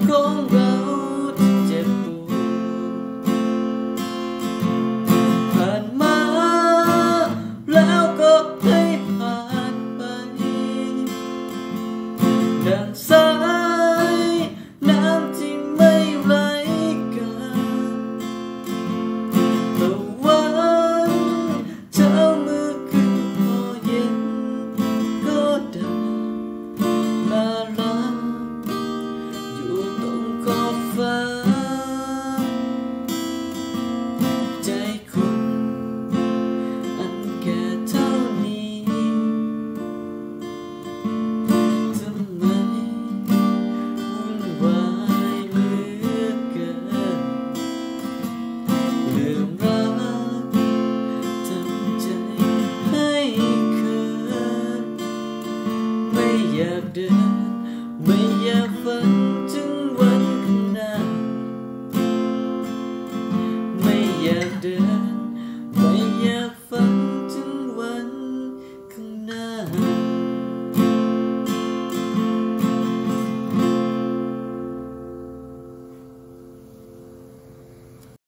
ของเราที่เจ็บปวดผ่านมาแล้วก็ให้ผ่านไปดังสายน้ำที่ไม่ไหลกลับตะวันเช้ามืดขึ้นพอเย็นก็ดับมาแล้วอยู่ตรงขอบฟ้าใจคนอันแก่เท่านี้ทำไมวุ่นวายเหลือเกินลืมรักทำใจให้เขินไม่อยากเดินไม่อยากฝันถึงวันข้างหน้าไม่อยากเดินไม่อยากฝัน